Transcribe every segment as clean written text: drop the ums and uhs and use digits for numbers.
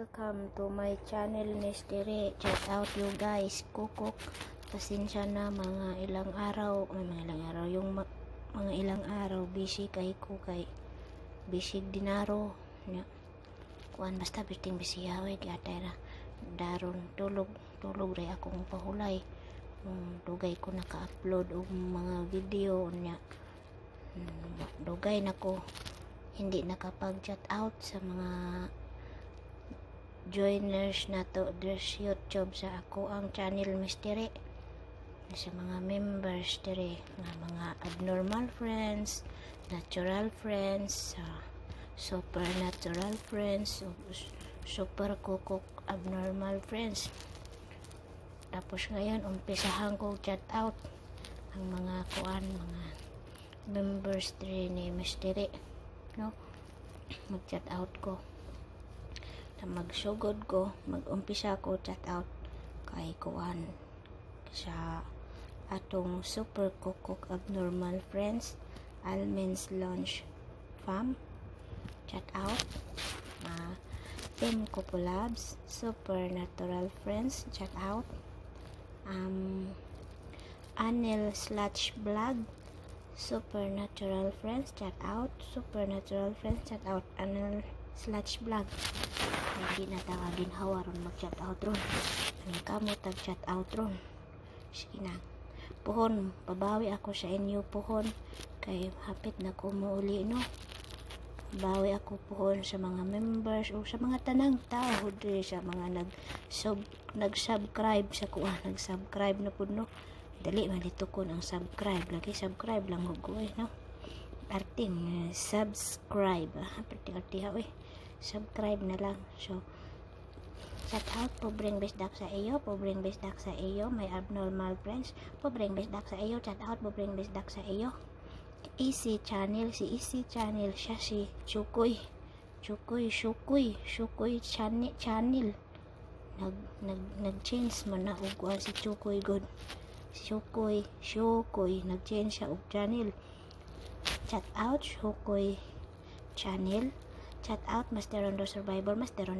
Welcome to my channel, Ms.Tiri. Check out you guys. Kukuk. Pasensya na mga ilang araw. Yung mga ilang araw. Busy kay kukay. Busy dinaro. Kuan basta biting busy hawig. Atay na. Daron. Tulog rin akong pahulay. Dugay ko naka-upload og mga video niya. Dugay na ko. Hindi nakapag-chat out sa mga joiners na to there's YouTube sa ako ang channel Ms.Tiri, sa mga members diri nga mga abnormal friends, natural friends, supernatural friends, super kukuk abnormal friends. Tapos ngayon umpisahan ko chat out ang mga mga members diri ni Ms.Tiri, no? Mag-chat out ko. Magsugod ko, mag-umpisa ko chat out kay kuan sa atong super kukuk abnormal friends, Almen's Lunch Fam, chat out. Team Kupulabs, supernatural friends, chat out. Anil / vlog, supernatural friends, chat out. Supernatural friends, chat out. Anil / vlog. Hindi na taga ginhawa ron mag-chat out ron. Ang kamot tag-chat out ron. Sige na. Puhon, pabawi ako sa inyo puhon. Kay hapit na ko muuli, no? Bawi ako puhon sa mga members o sa mga tanang tao diri, sa mga nag-subscribe sa kuha. Nag-subscribe na po, no? Dali, malito ko ang subscribe. Lagi subscribe lang ko, no? Arting subscribe. Arting eh. Subscribe na lang. So, chat out, pobreng besdak sa iyo, pobreng besdak sa iyo, may abnormal friends, pobreng besdak sa iyo, chat out, pobreng besdak sa iyo. Easy channel, si Easy channel, siya si Chukoy channel. Nag-change man na og si Chukoy god. Chukoy, nag-change siya og channel. Chat out, Chukoy channel. Chat out, Master Rondo Survivor,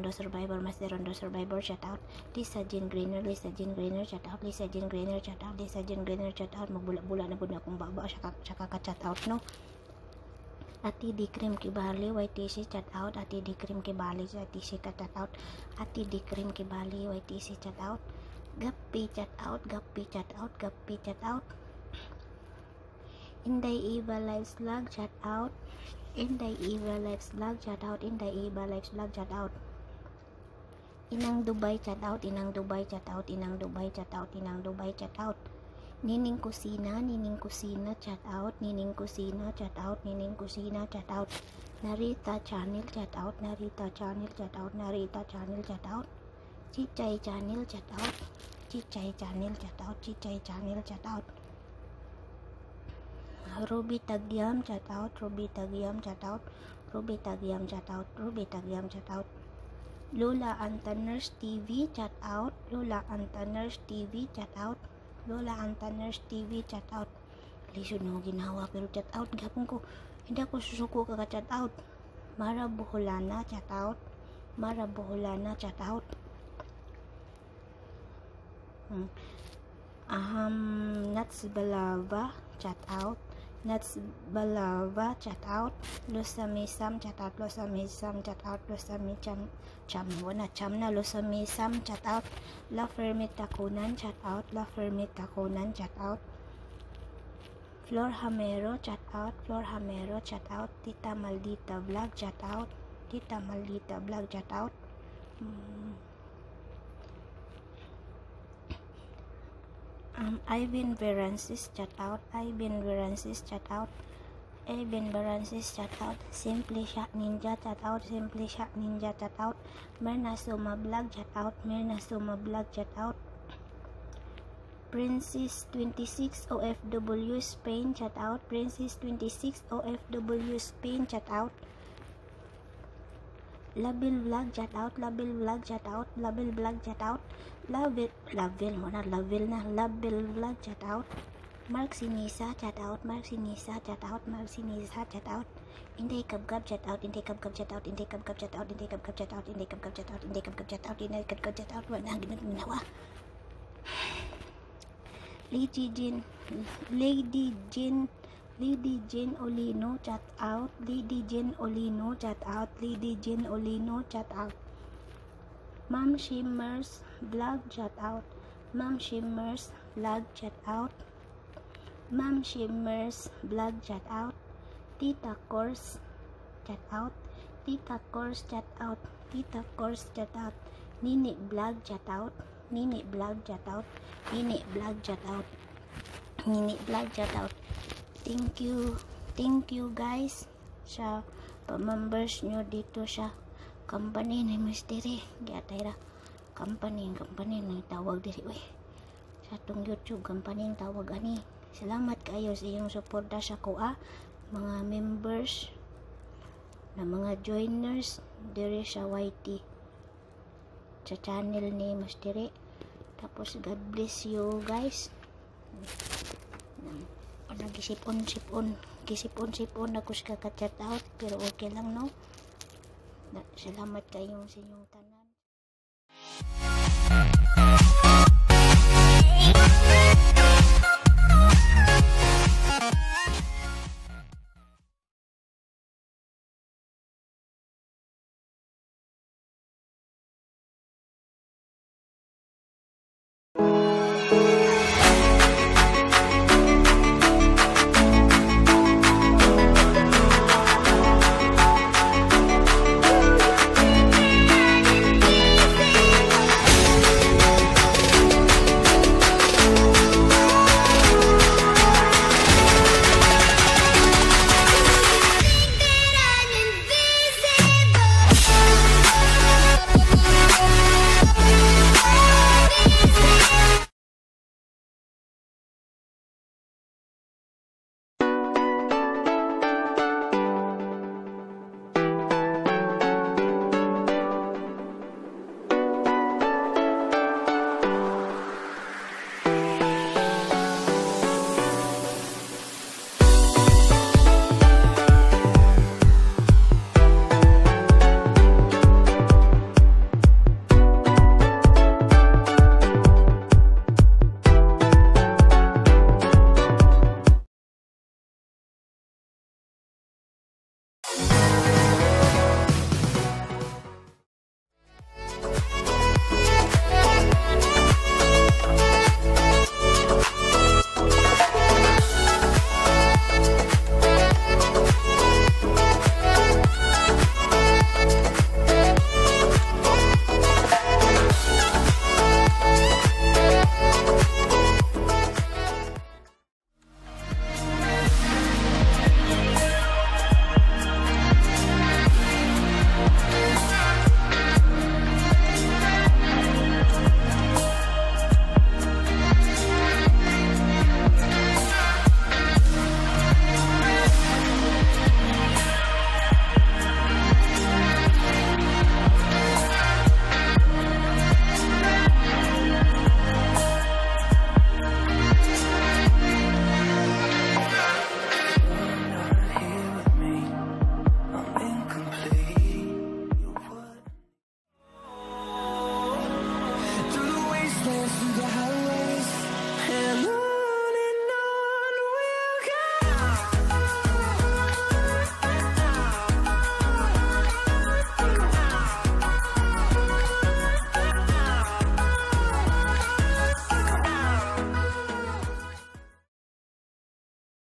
chat out. Lisa Jean Greener, chat out. Lisa Jean Greener, chat out. Magbula-bula na po na akong baba siya kaka-chat out, no? Ati di cream kibali, YTC, chat out. Ati di cream kibali, YTC, chat out. Ati di cream kibali, YTC, chat out. Gappi, chat out. Inday Eva Lives Vlog, chat out. Inday Eva Lives Vlog, chat out. Inday Eva Lives Vlog, chat out. Inang Dubai, chat out. Inang Dubai, chat out. Nining Kusina, chat out. Nining Kusina, chat out. Narita Channel, chat out. Narita Channel, chat out. Chichay Channel, chat out. Chichay Channel, chat out. Ruby Tagyam, chat out. Lola Antaners TV, chat out. Lisod na ako ginawa pero chat out gapon ko. Hindi ako susuko kaka-chat out. Mara Buholana, chat out. Nats Balava, chat out. Chat out. Losamisam, chat out. Losamisam, chat out. La Fermitakunan, chat out. Chat out. Flor Hamero, chat out. Tita Maldita Vlog, chat out. Chat out. Ivan Veransis, chat out. Simply Shot Ninja, chat out. Merna Suma Vlog, chat out. Princess 26 OFW Spain, chat out. Chat out. Labil Vlog, chat out. Labil Vlog, chat out. Labil Vlog, chat out. Mark Sinisa, chat out. Inday kabkab chat out, inday kabkab chat out, inday kabkab chat out, inday kabkab chat out, inday kabkab chat out, inday kabkab chat out, inday kabkab chat out, wala nang ginagawa. Lady Jean Olino chat out, Lady Jean Olino chat out, Lady Jean Olino chat out. Ma'am Shimmers vlog chat out, Ma'am Shimmers vlog chat out, Ma'am Shimmers vlog chat out. Tita Course chat out, Tita Course chat out, Tita Course chat out. Nini vlog chat out, Nini vlog chat out, Nini vlog chat out, Nini vlog chat out. Thank you guys sa pa-members nyo dito sa company ni Ms.Tiri. Gatay ra company ni tawag diri oy. Sa tong YouTube company ang tawag ani. Salamat kayo sa iyong suporta sa kuha, mga members na mga joiners diri sa YT sa channel ni Ms.Tiri. Tapos God bless you guys. Gisipon ako sa kaka-chat out pero okay lang no. Salamat kayo sa inyong tanan.